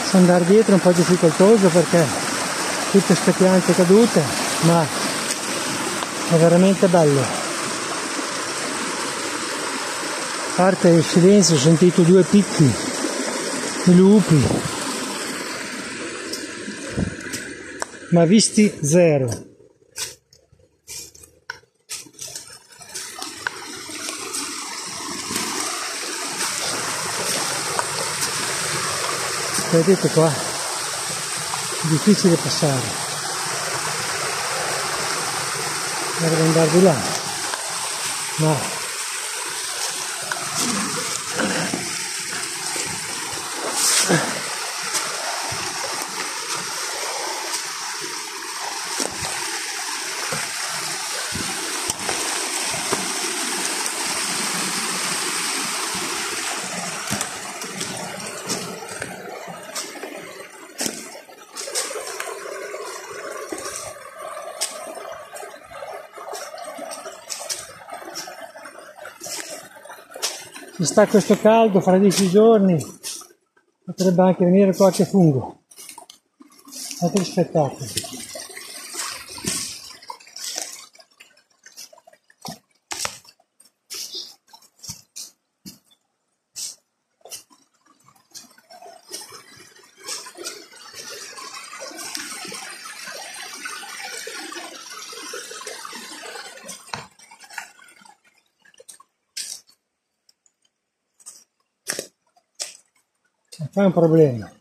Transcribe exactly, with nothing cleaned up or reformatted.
andare dietro è un po' difficoltoso perché tutte queste piante cadute, ma è veramente bello. A parte il silenzio, ho sentito due picchi di lupi, ma visti zero. Vedete qua, è difficile passare, dovrei andare di là, no. Se sta questo caldo, fra dieci giorni potrebbe anche venire qualche fungo. Altri spettacoli. Qua è un problema.